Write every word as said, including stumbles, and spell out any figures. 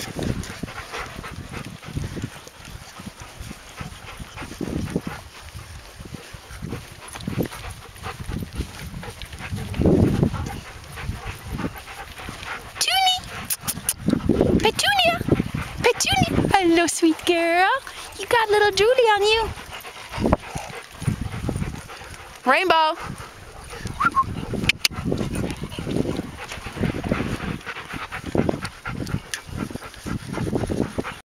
Petunia! Petunia! Hello, sweet girl. You got little Julie on you. Rainbow.